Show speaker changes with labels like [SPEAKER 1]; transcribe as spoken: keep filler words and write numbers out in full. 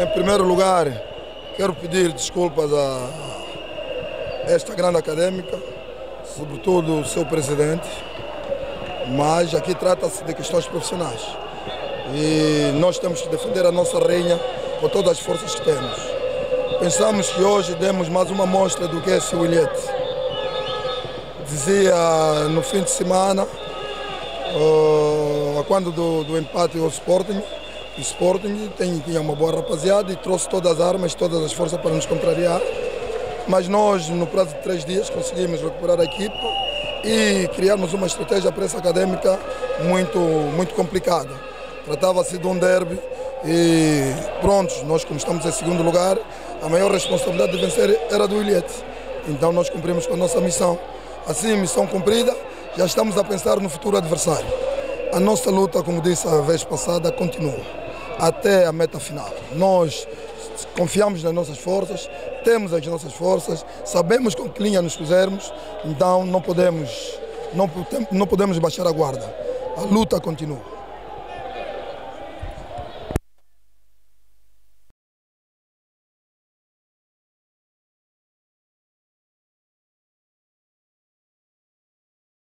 [SPEAKER 1] Em primeiro lugar, quero pedir desculpas a esta grande académica, sobretudo o seu presidente, mas aqui trata-se de questões profissionais e nós temos que defender a nossa rainha com todas as forças que temos. Pensamos que hoje demos mais uma mostra do que é esse Williette. Dizia no fim de semana, uh, quando do, do empate ao Sporting, o Sporting tem, tinha uma boa rapaziada e trouxe todas as armas, todas as forças para nos contrariar. Mas nós, no prazo de três dias, conseguimos recuperar a equipa e criarmos uma estratégia para essa académica muito, muito complicada. Tratava-se de um derby e prontos, nós como estamos em segundo lugar, a maior responsabilidade de vencer era do Williette. Então nós cumprimos com a nossa missão. Assim, missão cumprida, já estamos a pensar no futuro adversário. A nossa luta, como disse a vez passada, continua até a meta final. Nós confiamos nas nossas forças, temos as nossas forças, sabemos com que linha nos pusermos, então não podemos, não, não podemos baixar a guarda. A luta continua.